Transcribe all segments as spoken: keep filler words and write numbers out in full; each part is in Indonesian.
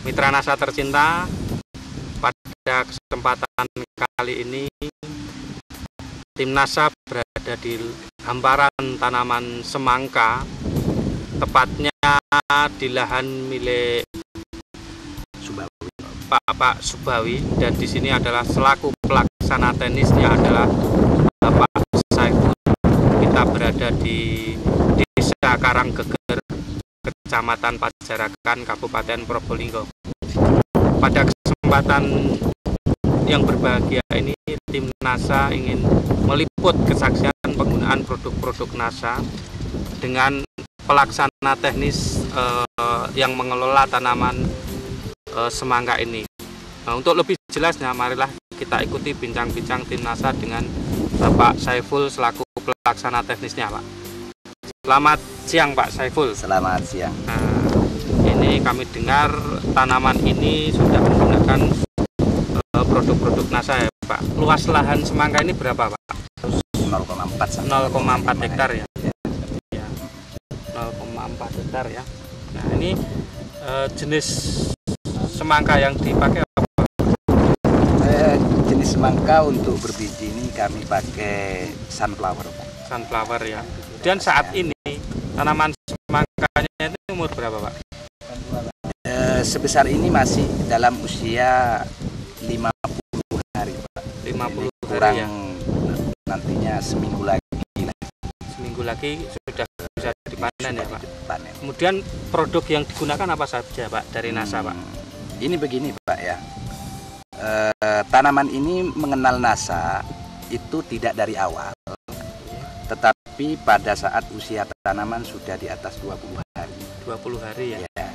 Mitra NASA tercinta, pada kesempatan kali ini tim NASA berada di hamparan tanaman semangka, tepatnya di lahan milik Subawi. Pak Pak Subawi, dan di sini adalah selaku pelaksana teknisnya adalah Bapak Saiful. Kita berada di Desa Karanggeger, Kecamatan Pajarakan, Kabupaten Probolinggo. Pada kesempatan yang berbahagia ini, tim NASA ingin meliput kesaksian penggunaan produk-produk NASA dengan pelaksana teknis eh, yang mengelola tanaman eh, semangka ini. Nah, untuk lebih jelasnya, marilah kita ikuti bincang-bincang tim NASA dengan Bapak Saiful selaku pelaksana teknisnya, Pak. Selamat siang, Pak Saiful. Selamat siang. Nah, ini kami dengar tanaman ini sudah menggunakan uh, produk-produk NASA ya, Pak. Luas lahan semangka ini berapa, Pak? nol koma empat nol koma empat hektar ya. Ya. nol koma empat hektar ya. Nah, ini uh, jenis semangka yang dipakai apa? Eh, jenis semangka untuk berbiji ini kami pakai sunflower, Pak. Sunflower ya. Dan saat ini tanaman semangkanya itu umur berapa, Pak? Eh, sebesar ini masih dalam usia lima puluh hari, Pak. lima puluh Ini kurang hari ya. Nantinya seminggu lagi lah. Seminggu lagi sudah bisa dipanen ya, Pak. Panen. Kemudian produk yang digunakan apa saja, Pak, dari NASA, Pak? Hmm, ini begini, Pak ya. Eh, tanaman ini mengenal NASA itu tidak dari awal, tetapi pada saat usia tanaman sudah di atas dua puluh hari. dua puluh hari ya. Ya.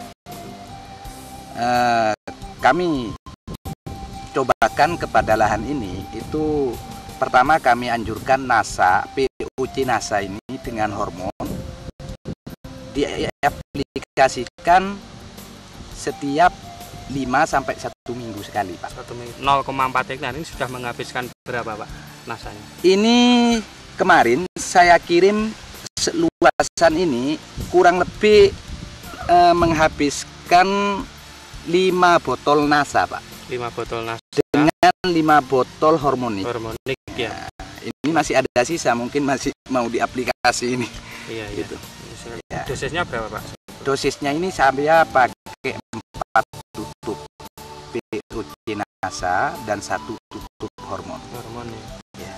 Eh, kami cobakan kepada lahan ini itu pertama kami anjurkan NASA, P O C NASA ini dengan hormon diaplikasikan setiap lima sampai satu minggu sekali, Pak. Satu minggu. nol koma empat hektar ini sudah menghabiskan berapa, Pak, nasanya? Ini kemarin saya kirim luasan ini kurang lebih eh, menghabiskan lima botol NASA, Pak. lima botol NASA Dengan lima botol hormonik. hormonik ya. Nah, ini masih ada sisa, mungkin masih mau diaplikasi ini. Iya, iya. Gitu. Ya. Dosisnya berapa, Pak? Dosisnya ini saya pakai empat tutup P O C NASA dan satu tutup hormon. Hormon ya. Ya.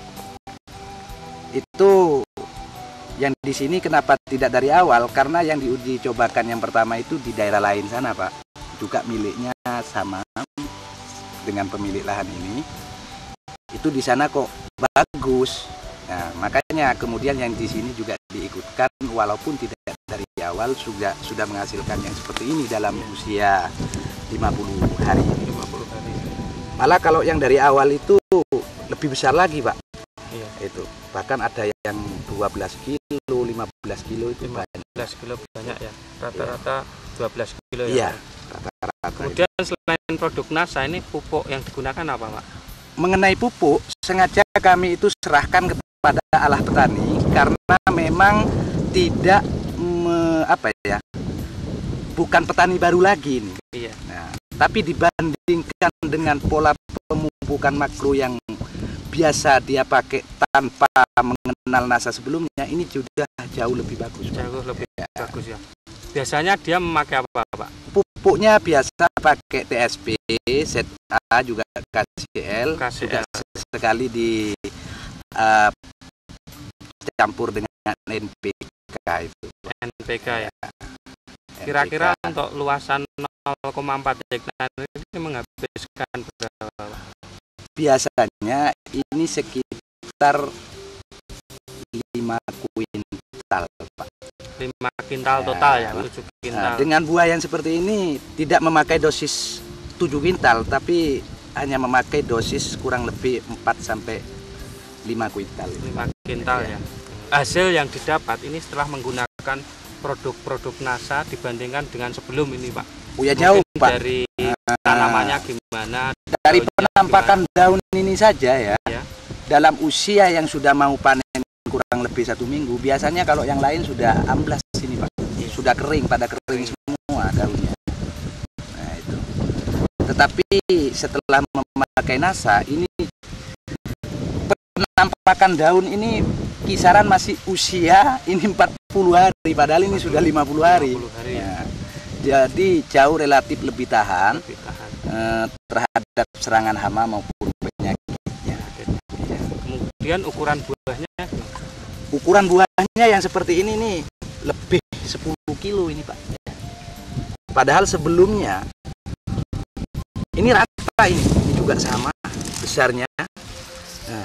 Itu yang di sini kenapa tidak dari awal? Karena yang diuji cobakan yang pertama itu di daerah lain sana, Pak. Juga miliknya sama dengan pemilik lahan ini. Itu di sana kok bagus. Nah, makanya kemudian yang di sini juga diikutkan walaupun tidak dari awal sudah sudah menghasilkan yang seperti ini dalam usia lima puluh hari. lima puluh hari. Malah kalau yang dari awal itu lebih besar lagi, Pak. Iya. Itu bahkan ada yang dua belas kilo, lima belas kilo itu lima belas kilo banyak ya. Rata-rata dua belas kilo ya. Iya, rata-rata. Kemudian selain produk NASA ini pupuk yang digunakan apa, Pak? Mengenai pupuk, sengaja kami itu serahkan kepada alah petani karena memang tidak me, apa ya, bukan petani baru lagi ini. Iya. Nah, tapi dibandingkan dengan pola pemupukan makro yang biasa dia pakai tanpa mengenal NASA sebelumnya, ini sudah jauh lebih bagus. Jauh lebih ya. bagus ya. Biasanya dia memakai apa, Pak? Pupuknya biasa pakai T S P, Z A, juga K C L, K C L. juga sekali di uh, campur dengan N P K itu. N P K ya. Kira-kira N P K. untuk luasan nol koma empat hektar ini menghabiskan berapa, Pak? Biasanya ini sekitar lima kuintal, Pak. lima kintal total ya, tujuh kintal. Nah, dengan buah yang seperti ini tidak memakai dosis tujuh kintal, tapi hanya memakai dosis kurang lebih empat sampai lima kuintal. lima kintal ya. Hasil yang didapat ini setelah menggunakan produk-produk NASA dibandingkan dengan sebelum ini, Pak. Oh ya, jauh, Mungkin Pak. dari tanamannya gimana? Dari daunnya penampakan gimana? daun ini saja ya, Ya. dalam usia yang sudah mau panen kurang lebih satu minggu, biasanya kalau yang lain sudah amblas ini, Pak. Sudah kering, pada kering semua daunnya. Nah, tetapi setelah memakai NASA ini penampakan daun ini kisaran masih usia ini empat puluh hari, padahal ini sudah lima puluh hari. lima puluh hari ya. Ya. Jadi jauh relatif lebih tahan, Lebih tahan. eh, terhadap serangan hama maupun penyakitnya. Ya. Kemudian ukuran buahnya, Ukuran buahnya yang seperti ini nih lebih sepuluh kilo ini Pak. Padahal sebelumnya ini rata, ini, ini juga sama besarnya. Nah,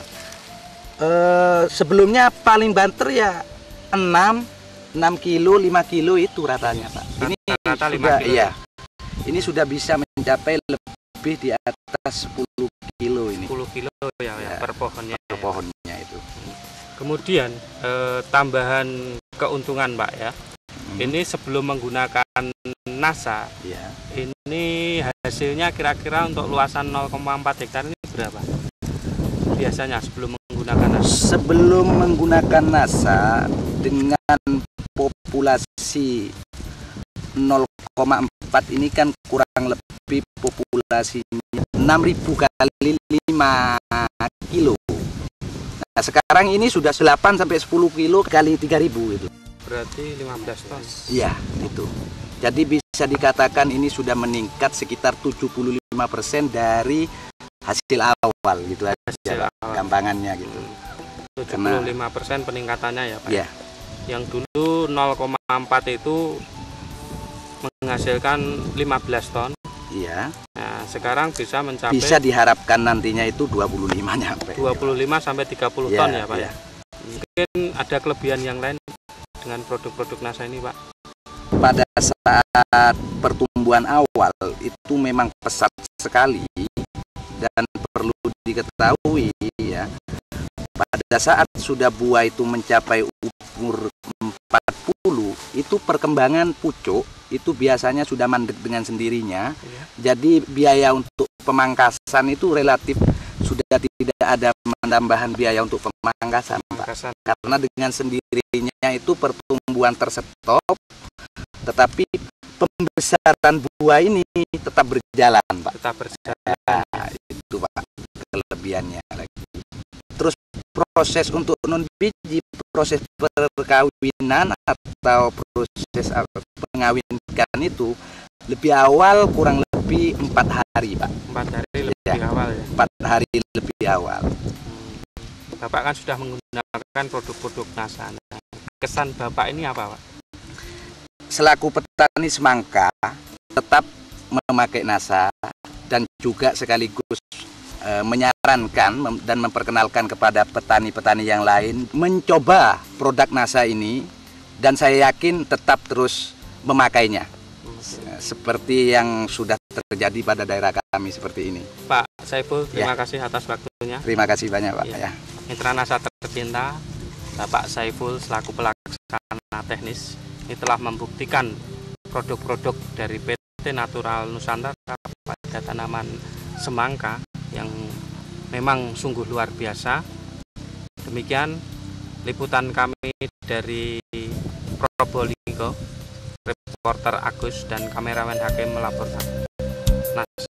eh, sebelumnya paling banter ya enam kilo, lima kilo itu ratanya Pak. Ini rata-rata lima sudah, kilo. iya. Ini sudah bisa mencapai lebih di atas sepuluh kilo ini sepuluh kilo ya, ya, Ya, per pohonnya. per pohonnya itu. Kemudian eh, tambahan keuntungan Pak ya. Hmm, Ini sebelum menggunakan NASA, ya. ini hasilnya kira-kira untuk luasan nol koma empat hektar ini berapa? Biasanya sebelum menggunakan NASA. Sebelum menggunakan NASA dengan populasi nol koma empat ini kan kurang lebih populasinya enam ribu kali lima kilo. Nah, sekarang ini sudah delapan sampai sepuluh kilo kali tiga ribu itu. Berarti lima belas ton. Iya, itu. Jadi bisa dikatakan ini sudah meningkat sekitar tujuh puluh lima persen dari hasil awal gitu aja, Hasil Pak, awal. gampangannya gitu. tujuh puluh lima persen peningkatannya ya Pak. Ya, Yang dulu nol koma empat itu menghasilkan lima belas ton. iya. Nah, sekarang bisa mencapai Bisa diharapkan nantinya itu dua puluh lima nyampe. dua puluh lima sampai tiga puluh Ya, ton ya Pak ya. ya. Mungkin ada kelebihan yang lain dengan produk-produk NASA ini Pak. Pada saat pertumbuhan awal itu memang pesat sekali, dan perlu diketahui ya, pada saat sudah buah itu mencapai umur empat puluh, itu perkembangan pucuk itu biasanya sudah mandek dengan sendirinya. Ya. Jadi biaya untuk pemangkasan itu relatif sudah tidak ada penambahan biaya untuk pemangkasan, Pak. Makassar. Karena dengan sendirinya itu pertumbuhan terstop, tetapi pembesaran buah ini tetap berjalan, Pak. Tetap berjalan. Nah, itu Pak kelebihannya lagi. Terus proses untuk non biji, proses perkawinan atau proses pengawinkan itu lebih awal, kurang lebih empat hari Pak. Empat hari lebih Ya. awal ya. Empat hari lebih awal. Bapak kan sudah menggunakan produk-produk NASA. Nah, kesan Bapak ini apa Pak? Selaku petani semangka tetap memakai NASA dan juga sekaligus e, menyarankan mem, dan memperkenalkan kepada petani-petani yang lain mencoba produk NASA ini, dan saya yakin tetap terus memakainya seperti yang sudah terjadi pada daerah kami seperti ini. Pak Saiful, terima Ya. kasih atas waktunya. Terima kasih banyak Pak Ya. ya. Mitra NASA tercinta, Bapak Saiful selaku pelaksana teknis ini telah membuktikan produk-produk dari P T Natural Nusantara pada tanaman semangka yang memang sungguh luar biasa. Demikian liputan kami dari Probolinggo, reporter Agus dan kameramen Hakim melaporkan. Nah,